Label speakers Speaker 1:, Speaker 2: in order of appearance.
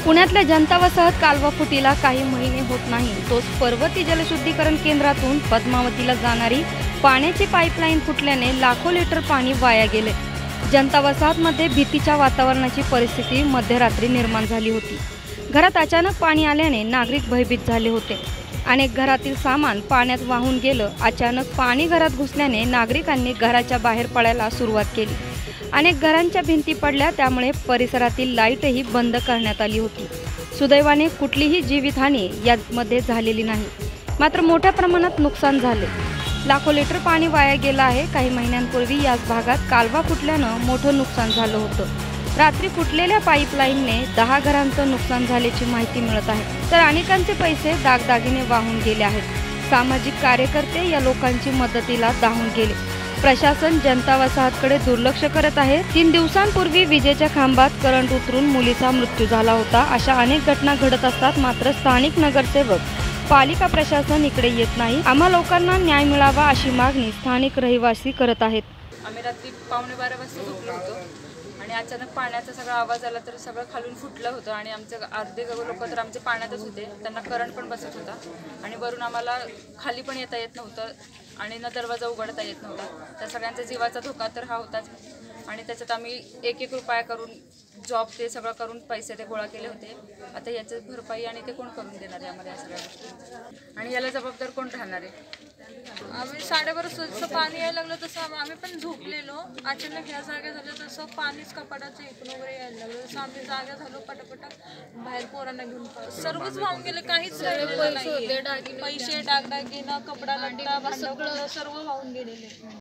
Speaker 1: पुण्यातल्या जनता वसाहत कालवा फुटीला काही महिने होत नाही, तोच पर्वती जलशुद्धीकरण केंद्रातून पद्मावतीला जाणारी पाण्याची पाईपलाईन फुटल्याने लाखो लिटर पाणी वाया गेले। जनता वसाहतमध्ये भीतीच्या वातावरणाची परिस्थिती मध्यरात्री निर्माण झाली होती। घरात अचानक पाणी आल्याने नागरिक भयभीत झाले होते। अनेक घरातील सामान पाण्यात वाहून गेलं। अचानक पाणी घरात घुसल्याने नागरिकांनी घराच्या बाहेर पडायला सुरुवात केली। अनेक घरांच्या भिंती पडल्या, त्यामुळे परिसरातील लाईटही बंद करण्यात आली होती। सुदैवाने कुठलीही जीवितहानी यामध्ये झालेली नाही, मात्र मोठ्या प्रमाणात नुकसान झाले। लाखो लिटर पाणी वाया गेलं आहे। काही महिन्यांपूर्वी याच भागात कालवा फुटल्यानं मोठं नुकसान झालं होतं। रात्री फुटलेल्या पाईपलाईनने 10 घरांचं नुकसान झाल्याची माहिती मिळत आहे, तर अनेकांचे पैसे दागदागिने वाहून गेले आहेत। सामाजिक कार्यकर्ते या लोकांची मदतीला धावून गेले। प्रशासन जनता वसाहतकडे दुर्लक्ष करत आहे। 3 दिवसांपूर्वी विजेच्या खांबात करंट उतरून मुलीचा मृत्यू झाला होता। अशा अनेक घटना घडत असतात, मात्र स्थानिक नगरसेवक, पालिका प्रशासन इकडे येत नाही। आम्हा लोकांना न्याय मिळावा अशी मागणी स्थानिक रहिवासी करत आहेत।
Speaker 2: आम्ही रात्री 11:15 वाजता झोपलो होतो आणि अचानक पाण्याचा सगळा आवाज आला, तर सगळं खालून फुटलं होतं आणि आमचे अर्धे लोक तर आमचे पाण्यातच होते। त्यांना करंट पण बसत होता आणि वरून आम्हाला खाली पण येता येत नव्हतं आणि न दरवाजा उघडता येत नव्हता। त्या सगळ्यांचा जीवाचा धोका तर हा होताच आणि त्याच्यात आम्ही एक रुपया करून जॉब ते सगळं करून पैसे ते गोळा केले होते। आता याची भरपाई आणि ते कोण करून देणार आहे आम्हाला या सगळ्या गोष्टी, आणि याला जबाबदार कोण राहणार आहे?
Speaker 3: आम्ही 12:30 जसं पाणी यायला लागलं तसं आम्ही पण झोपलेलो। अचानक ह्या जागा झालं तसं पाणीच कपाटाचं इकडून वगैरे यायला लागलं, तसं आम्ही जागा झालो पटापटा बाहेर पोरांना घेऊन सर्वच वाहून गेले। काहीच राहिलेलं नाही। पैसे, दागदागिना, कपडा लत्ता, भांडं सर्व वाहून गेलेले।